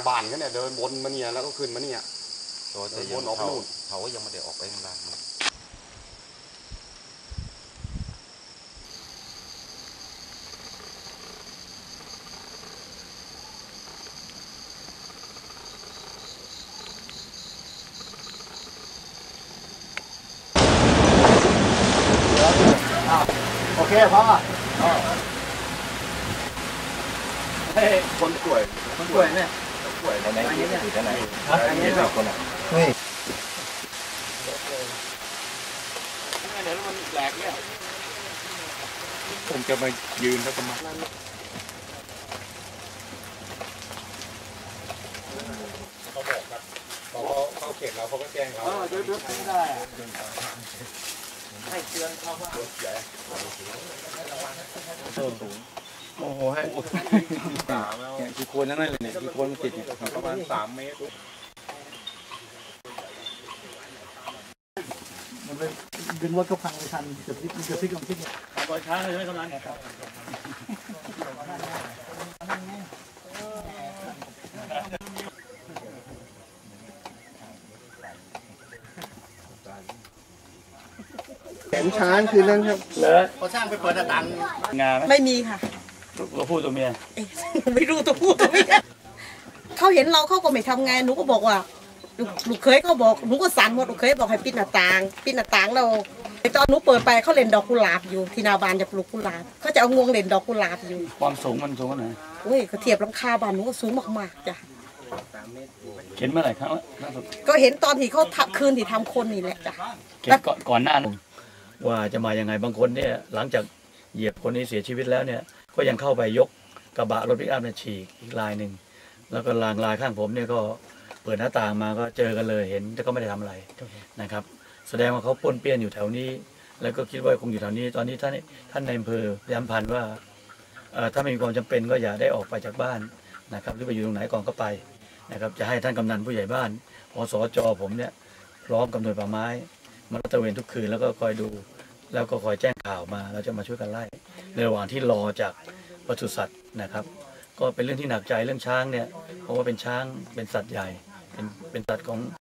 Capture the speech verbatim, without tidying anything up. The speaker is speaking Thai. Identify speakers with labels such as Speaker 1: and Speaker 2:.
Speaker 1: บ้านกันเนี่ยเดินวนมาเนี่ยแล้วก็ขึ้นมาเนี่ย
Speaker 2: ตัวจะวนออกไปนู่นเขาก็ยังไม่ได้ออกไปข้างล่าง
Speaker 1: โอเคพ่อเฮ้ยคนป่วยคนป่วยเนี่ยป่วยไหนที่อยู่ที่ไหนอันนี้เป็นคนอ่ะเฮ้ยเดี๋ยวมันแหลกเนี่ยผมจะมายืนแล้วก็มาเขาบอกครับพอเขาเข็นเราเขาก็แจ้งเราเดือดเดือดไม่ได้ให้เตือนเขาว่าโอ้โหให้กี่คนนั่นเลยเนี่ยกี่คนมันติดประมาณสามเมตร
Speaker 3: มันเลยดึงรถเขาพังไม่ทันเกือบพลิกเกือบพลิกลงพลิกเนี่ยปล่อยช้าเลยไม่กำลัง
Speaker 1: แขนช้างคือนั่นครับเหรอ
Speaker 3: พอช่างไปเปิดหน้าต่าง
Speaker 4: งาน
Speaker 5: ไม่มีค่ะ
Speaker 4: ตัวผู้ตัวเมีย
Speaker 5: ไม่รู้ตัวผู้ตัวเมียเขาเห็นเราเขาก็ไม่ทำงานหนูก็บอกว่าลูกลูกเคยเขาบอกหนูก็สั่นหมดลูกเคยบอกให้ปิดหน้าต่างปิดหน้าต่างเราไอตอนหนูเปิดไปเขาเล่นดอกกุหลาบอยู่ที่นาบานจะปลูกกุหลาบเขาจะเอางวงเล่นดอกกุหลาบอยู่
Speaker 4: ความสูงมันสูงขนาดไหน
Speaker 5: โอ้ยเขาเทียบหลังคาบ้านหนูก็สูงมากๆจ้ะ
Speaker 4: เห็นเมื่อไหร่ครับล่าสุด
Speaker 5: ก็เห็นตอนที่เขาทักคืนที่ทำคนนี่แหละจ้ะ
Speaker 4: เห็นก่อนก่อนหน้านั้นว่าจะมายังไงบางคนเนี่ยหลังจากเหยียบคนนี้เสียชีวิตแล้วเนี่ยก็ยังเข้าไปยกกระบะรถปิกอัพเนี่ยฉีกอีกลายหนึ่งแล้วก็ลางลายข้างผมเนี่ยก็เปิดหน้าต่างมาก็เจอกันเลยเห็นแต่ก็ไม่ได้ทำอะไรนะครับแสดงว่าเขาป้วนเปี้ยนอยู่แถวนี้แล้วก็คิดว่าคงอยู่แถวนี้ตอนนี้ท่านท่านในอำเภอย้ำพันว่าถ้าไม่มีความจำเป็นก็อย่าได้ออกไปจากบ้านนะครับหรือไปอยู่ตรงไหนก่อนก็ไปนะครับจะให้ท่านกำนันผู้ใหญ่บ้านพสจผมเนี่ยพร้อมกับหน่วยป่าไม้มาตระเวนทุกคืนแล้วก็คอยดูแล้วก็คอยแจ้งข่าวมาเราจะมาช่วยกันไล่ในระหว่างที่รอจากปศุสัตว์นะครับก็เป็นเรื่องที่หนักใจเรื่องช้างเนี่ยเพราะว่าเป็นช้างเป็นสัตว์ใหญ่เป็นเป็นสัตว์ของ